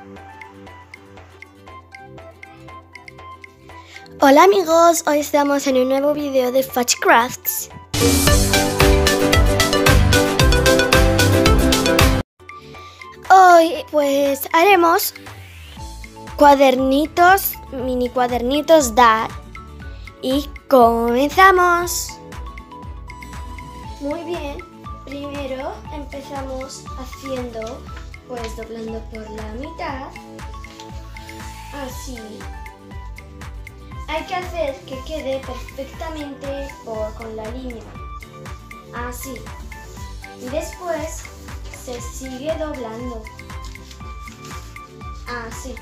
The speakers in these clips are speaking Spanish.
Hola amigos, hoy estamos en un nuevo vídeo de Fudge Crafts. Hoy pues haremos cuadernitos, mini cuadernitos Dad. Y comenzamos. Muy bien, primero empezamos haciendo, pues doblando por la mitad, así. Hay que hacer que quede perfectamente con la línea, así. Y después se sigue doblando, así.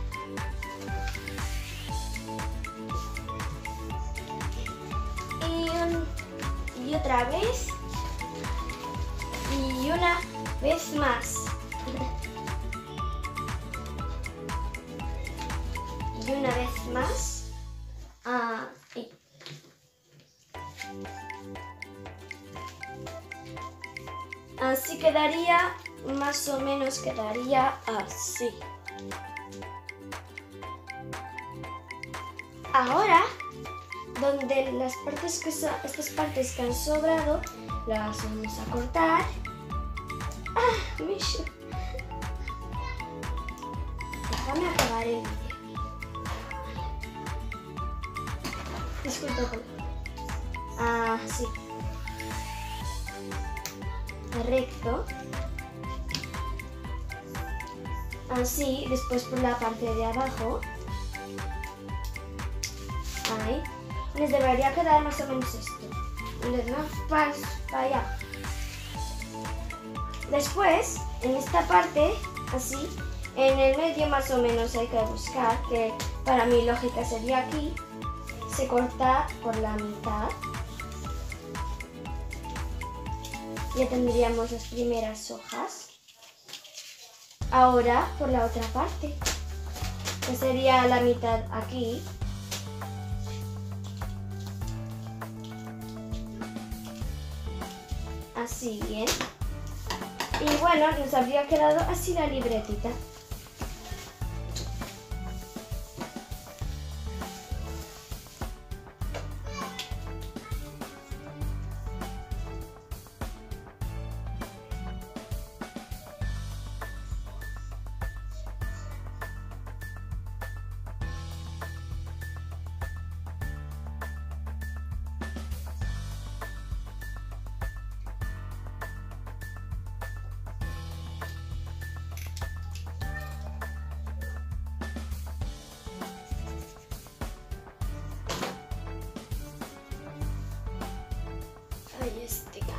Y otra vez. Y una vez más. Y una vez más. Ahí. Así quedaría, más o menos quedaría así. Ahora, donde las partes estas partes que han sobrado, las vamos a cortar. Misha. Déjame acabar el vídeo. Disculpa. Así. Recto. Así, después por la parte de abajo. Ahí. Les debería quedar más o menos esto. Y les damos para allá. Después, en esta parte, así, en el medio más o menos hay que buscar, que para mi lógica sería aquí, se corta por la mitad. Ya tendríamos las primeras hojas. Ahora por la otra parte, que sería la mitad aquí. Así, bien. Y bueno, nos habría quedado así la libretita. Ay, este gato.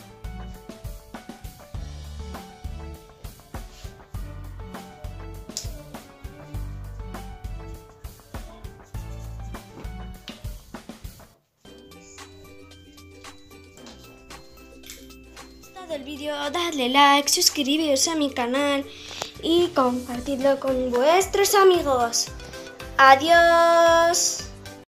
El vídeo, dadle like, suscribiros a mi canal y compartidlo con vuestros amigos. Adiós.